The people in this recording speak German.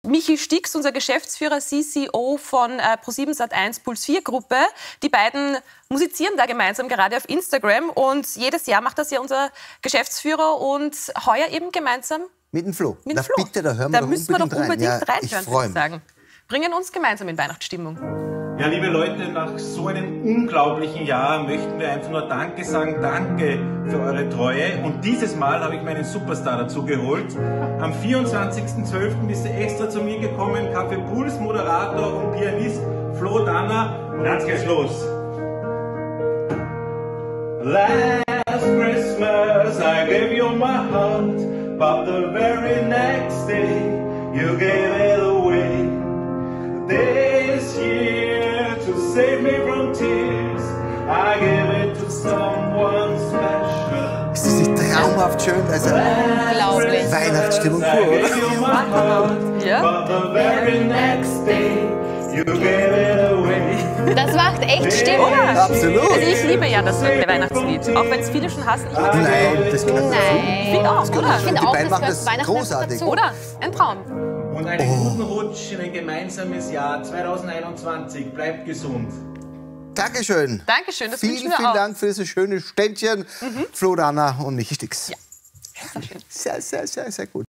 Michi Stix, unser Geschäftsführer, CCO von Pro7 Sat.1 Puls 4 Gruppe. Die beiden musizieren da gemeinsam gerade auf Instagram und jedes Jahr macht das ja unser Geschäftsführer und heuer eben gemeinsam mit dem Flo. Mit dem Flo. Bitte, da hören wir doch müssen wir doch unbedingt reinhören, würde ich sagen. Bringen uns gemeinsam in Weihnachtsstimmung. Ja, liebe Leute, nach so einem unglaublichen Jahr möchten wir einfach nur Danke sagen. Danke für eure Treue. Und dieses Mal habe ich meinen Superstar dazu geholt. Am 24.12. bist du extra zu mir gekommen. Café Puls, Moderator und Pianist Flo Danner. Und jetzt geht's los. Last Christmas I gave you my heart, but the very next day you gave it away. This year, to save me from tears, I give it to someone special. Es ist nicht traumhaft schön, also unglaublich. Weihnachtsstimmung pur, oder? Ja. But the very next day, you gave it away. Das macht echt Stimmung. Absolut. Also ich liebe ja das Weihnachtslied, auch wenn es viele schon hassen. Ich mag es. Nein, das gehört dazu. Ich finde auch, oder? Ich finde Die auch, beiden das machen gehört das Weihnachten großartig. dazu. Oder? Ein Traum. Und einen guten Rutsch in ein gemeinsames Jahr 2021. Bleibt gesund. Dankeschön. Dankeschön, das wünschen Vielen, wir vielen auch. Dank für dieses schöne Ständchen. Flo Danner und Michi Stix. Ja. Sehr, sehr, sehr, sehr gut.